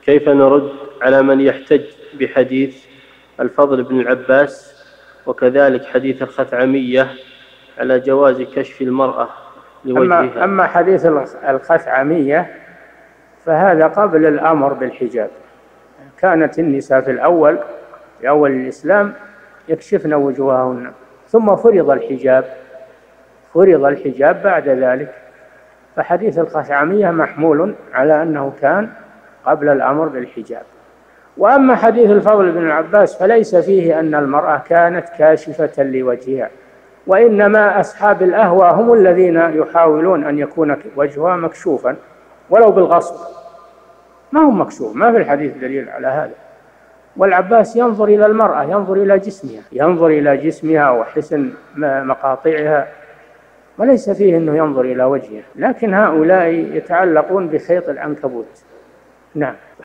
كيف نرد على من يحتج بحديث الفضل بن العباس وكذلك حديث الخثعمية على جواز كشف المرأة لوجهها؟ أما حديث الخثعمية فهذا قبل الأمر بالحجاب. كانت النساء في أول الإسلام يكشفن وجوههن، ثم فرض الحجاب بعد ذلك، فحديث الخثعمية محمول على أنه كان قبل الأمر بالحجاب. وأما حديث الفضل بن العباس فليس فيه أن المرأة كانت كاشفة لوجهها، وإنما أصحاب الأهواء هم الذين يحاولون أن يكون وجهها مكشوفا ولو بالغصب، ما هو مكشوف، ما في الحديث دليل على هذا. والعباس ينظر إلى المرأة، ينظر إلى جسمها وحسن مقاطعها، وليس فيه أنه ينظر إلى وجهها. لكن هؤلاء يتعلقون بخيط العنكبوت. نعم.